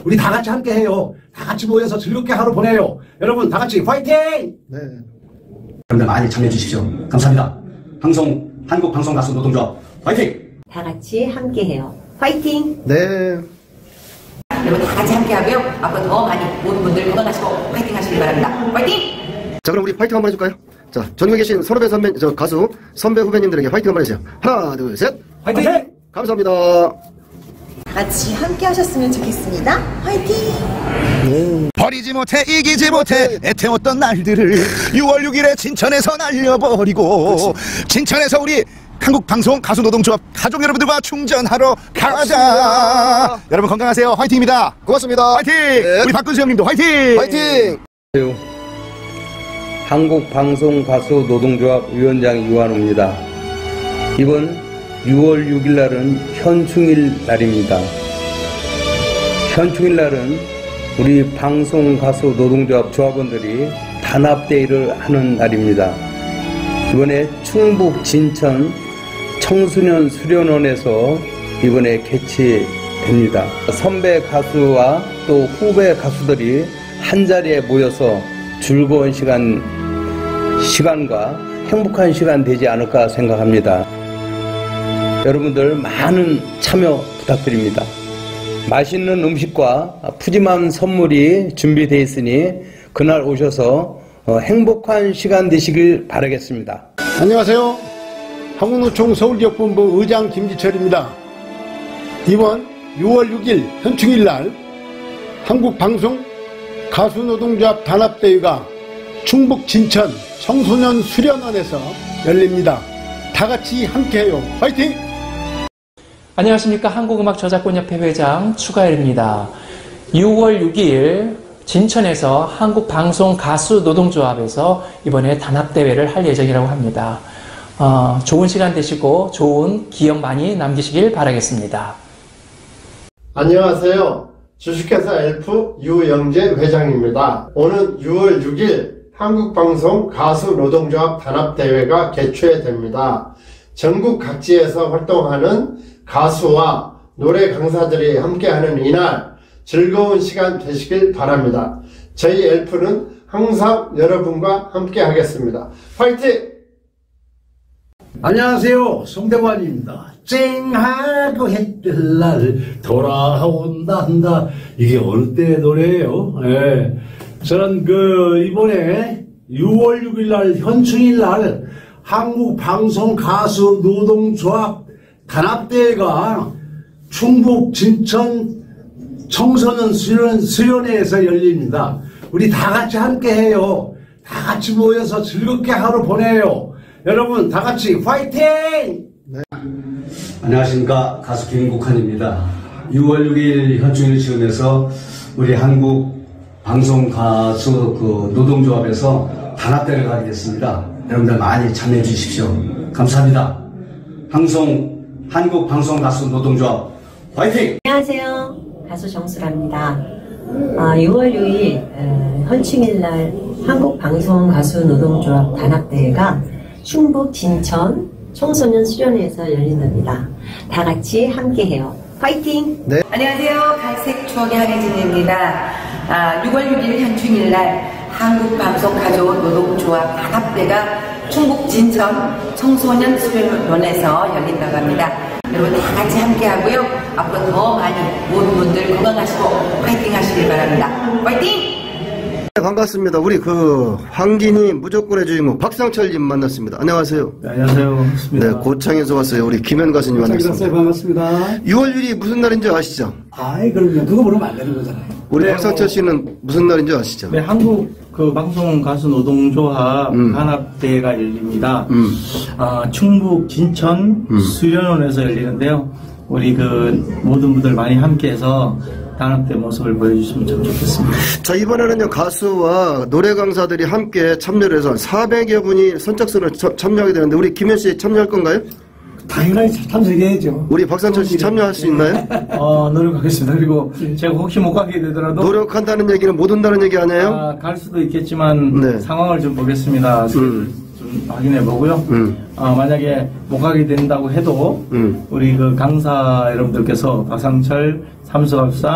우리 다 같이 함께 해요. 다 같이 모여서 즐겁게 하루 보내요. 여러분 다 같이 파이팅! 네. 여러분들 많이 참여해 주십시오. 감사합니다. 한국방송가수 노동조합 파이팅! 다 같이 함께 해요. 파이팅! 네. 여러분 다 같이 함께 하고요. 앞으로 더 많이 모든 분들 건강하시고 파이팅 하시길 바랍니다. 파이팅! 자, 그럼 우리 파이팅 한번 해줄까요? 자, 전국에 계신 선후배 선배, 가수, 선배 후배님들에게 파이팅 한번 해주세요. 하나, 둘, 셋. 파이팅! 파이팅! 감사합니다. 다 같이 함께 하셨으면 좋겠습니다. 화이팅! 버리지 못해 이기지 못해 애태웠던 날들을 6월 6일에 진천에서 날려버리고 진천에서 우리 한국방송 가수노동조합 가족 여러분들과 충전하러 가자. 여러분 건강하세요. 화이팅입니다. 고맙습니다. 화이팅! 네. 우리 박근수 형님도 화이팅! 화이팅! 한국방송가수노동조합 위원장 이완호입니다. 이번 6월 6일 날은 현충일 날입니다. 현충일 날은 우리 방송가수노동조합 조합원들이 단합대회를 하는 날입니다. 이번에 충북 진천 청소년 수련원에서 이번에 개최됩니다. 선배 가수와 또 후배 가수들이 한자리에 모여서 즐거운 시간과 행복한 시간 되지 않을까 생각합니다. 여러분들 많은 참여 부탁드립니다. 맛있는 음식과 푸짐한 선물이 준비되어 있으니 그날 오셔서 행복한 시간 되시길 바라겠습니다. 안녕하세요. 한국노총 서울지역본부 의장 김지철입니다. 이번 6월 6일 현충일날 한국방송 가수노동조합 단합대회가 충북 진천 청소년 수련원에서 열립니다. 다 같이 함께해요. 화이팅! 안녕하십니까. 한국음악저작권협회 회장 추가열입니다. 6월 6일 진천에서 한국방송가수노동조합에서 이번에 단합대회를 할 예정이라고 합니다. 좋은 시간 되시고 좋은 기억 많이 남기시길 바라겠습니다. 안녕하세요. 주식회사 엘프 유영재 회장입니다. 오는 6월 6일 한국방송 가수노동조합 단합대회가 개최됩니다. 전국 각지에서 활동하는 가수와 노래 강사들이 함께하는 이날 즐거운 시간 되시길 바랍니다. 저희 엘프는 항상 여러분과 함께 하겠습니다. 화이팅! 안녕하세요. 송대관입니다. 쨍하고 해뜰 날 돌아온다 한다. 이게 어느 때 노래예요? 예. 저는 이번에 6월 6일 날 현충일 날 한국방송가수노동조합 단합대회가 충북 진천 청소년 수련회에서 열립니다. 우리 다 같이 함께 해요. 다 같이 모여서 즐겁게 하루 보내요. 여러분 다 같이 화이팅! 네. 안녕하십니까. 가수 김국환입니다. 6월 6일 현충일 지원해서 우리 한국방송가수 노동조합에서 단합대회를 가게 됐습니다. 여러분들 많이 참여해 주십시오. 감사합니다. 한국방송가수노동조합 화이팅! 안녕하세요. 가수 정수라입니다. 6월 6일 현충일날 한국방송가수노동조합 단합대회가 충북 진천 청소년 수련회에서 열린답니다. 다 같이 함께해요. 파이팅! 네. 안녕하세요. 갈색 추억의 한혜진입니다. 6월 6일 현충일날 한국방송가수노동조합 단합대회가 충북 진천 청소년 수련원에서 열린다고 합니다. 여러분 다 같이 함께 하고요. 앞으로 더 많이 모든 분들 건강하시고 파이팅 하시길 바랍니다. 파이팅! 네, 반갑습니다. 우리 황진이 무조건의 주인공 박상철님 만났습니다. 안녕하세요. 네, 안녕하세요. 반갑습니다. 네, 고창에서 왔어요. 우리 김현 가수님 만났습니다. 반갑습니다. 6월 6일이 무슨 날인지 아시죠? 그럼요. 그거 모르면 안 되는 거잖아요. 우리 박상철 씨는 무슨 날인지 아시죠? 네, 한국 방송가수노동조합 단합대회가 열립니다. 충북 진천 수련원에서 열리는데요. 우리 모든 분들 많이 함께해서 단합대 모습을 보여주시면 참 좋겠습니다. 자, 이번에는요, 가수와 노래 강사들이 함께 참여를 해서 400여 분이 선착순을 참여하게 되는데, 우리 김현 씨 참여할 건가요? 당연히 참석해야죠. 우리 박상철 씨 참여할 수 있나요? 노력하겠습니다. 그리고 제가 혹시 못 가게 되더라도. 노력한다는 얘기는 못 온다는 얘기 아니에요? 갈 수도 있겠지만, 네. 상황을 좀 보겠습니다. 좀 확인해 보고요. 만약에 못 가게 된다고 해도, 우리 강사 여러분들께서 박상철, 삼수갑산,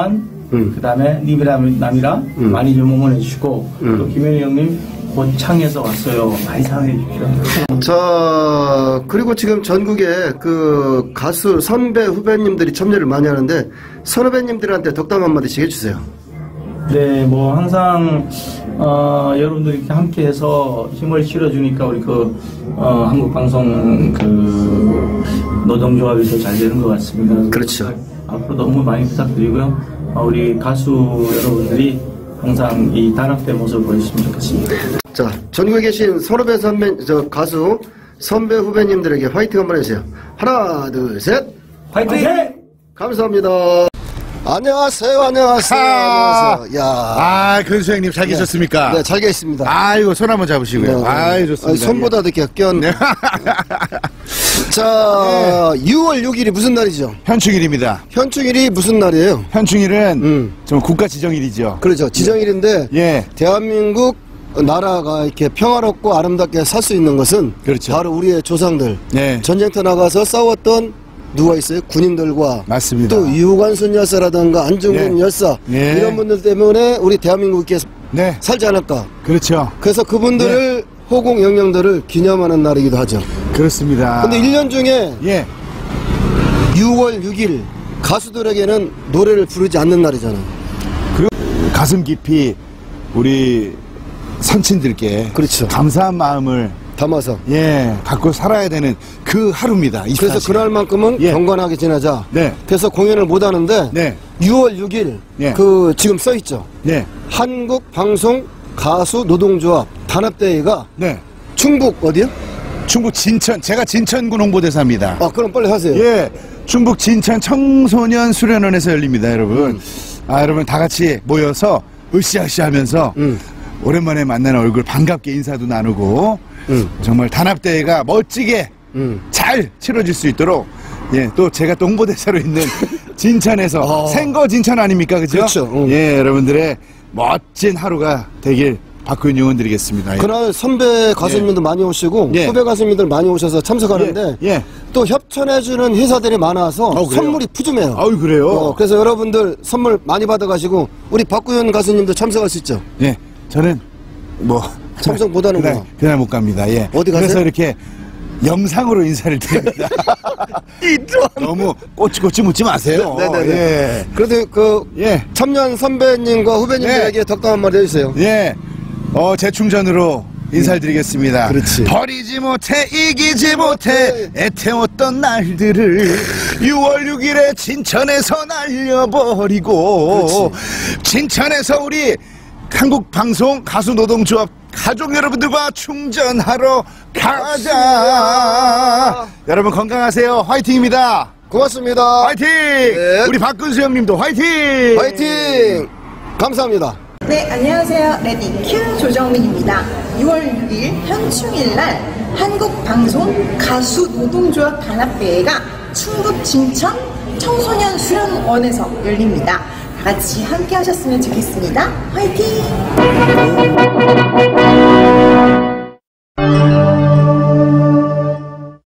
그 다음에 님이라 많이 좀 응원해 주시고 또 김현희 형님 고창에서 왔어요. 많이 사랑해 주십시오. 자, 그리고 지금 전국에 그 가수 선배 후배님들이 참여를 많이 하는데 선후배님들한테 덕담 한마디씩 해주세요. 네, 뭐 항상 여러분들이 이렇게 함께해서 힘을 실어주니까 우리 한국방송 노동조합이 더 잘 되는 것 같습니다. 그렇죠. 앞으로 너무 많이 부탁드리고요. 우리 가수 여러분들이 항상 이 단합된 모습을 보여주시면 좋겠습니다. 자, 전국에 계신 선후배 가수 선배 후배님들에게 화이팅 한번 해주세요. 하나, 둘, 셋. 화이팅! 감사합니다. 안녕하세요, 안녕하세요. 안녕하세요. 야, 근수 형님 잘 계셨습니까? 네, 잘 계십니다. 아이고, 손 한번 잡으시고요. 네, 아이, 좋습니다. 아니, 손보다 이렇게 꼈네. 자, 6월 6일이 무슨 날이죠? 현충일입니다. 현충일이 무슨 날이에요? 현충일은 좀 국가 지정일이죠. 그렇죠. 지정일인데, 예. 대한민국 나라가 이렇게 평화롭고 아름답게 살 수 있는 것은 그렇죠. 바로 우리의 조상들. 네. 전쟁터 나가서 싸웠던 누가 있어요? 군인들과. 맞습니다. 또 유관순 열사라든가 안중근 예. 열사. 예. 이런 분들 때문에 우리 대한민국이 네. 살지 않을까. 그렇죠. 그래서 그분들을 호국 영령들을 기념하는 날이기도 하죠. 그렇습니다. 근데 1년 중에 예. 6월 6일 가수들에게는 노래를 부르지 않는 날이잖아요. 그리고 가슴 깊이 우리 선친들께 그렇죠. 감사한 마음을 담아서 갖고 살아야 되는 그 하루입니다. 그래서 그날만큼은 경건하게 지내자. 네. 그래서 공연을 못 하는데 6월 6일 그 지금 써 있죠. 한국 방송 가수 노동조합 단합대회가 충북 어디요? 충북 진천. 제가 진천군 홍보대사입니다. 아, 그럼 빨리 하세요. 예. 충북 진천 청소년 수련원에서 열립니다, 여러분. 여러분 다 같이 모여서 으쌰으쌰 하면서 오랜만에 만나는 얼굴 반갑게 인사도 나누고 정말 단합대회가 멋지게 잘 치러질 수 있도록 또 제가 또 홍보대사로 있는 진천에서 생거 진천 아닙니까? 그죠? 그렇죠. 여러분들의 멋진 하루가 되길 박근 응원드리겠습니다. 그날 선배 가수님들도 많이 오시고 후배 가수님들 많이 오셔서 참석하는데 또 협찬해주는 회사들이 많아서 선물이 푸짐해요. 아유, 그래요? 그래서 여러분들 선물 많이 받아가시고 우리 박구현 가수님도 참석할 수 있죠? 네, 저는 뭐 참석 못하는구나. 그날 못 갑니다. 예. 어디 가세요? 그래서 이렇게 영상으로 인사를 드립니다. 너무 꼬치꼬치 묻지 마세요. 네네네. 예. 그래도 참여한 선배님과 후배님들에게 덕담 한마디 해주세요. 예. 재충전으로 인사를 드리겠습니다. 그렇지. 버리지 못해 이기지 못해 애태웠던 날들을 6월 6일에 진천에서 날려버리고 진천에서 우리 한국방송 가수노동조합 가족 여러분들과 충전하러 가자. 여러분 건강하세요. 화이팅입니다. 고맙습니다. 화이팅. 우리 박근수 형님도 화이팅. 화이팅. 감사합니다. 네, 안녕하세요. 레디큐 조정민입니다. 6월 6일 현충일날 한국방송 가수노동조합 단합대회가 충북 진천 청소년 수련원에서 열립니다. 다 같이 함께 하셨으면 좋겠습니다. 화이팅!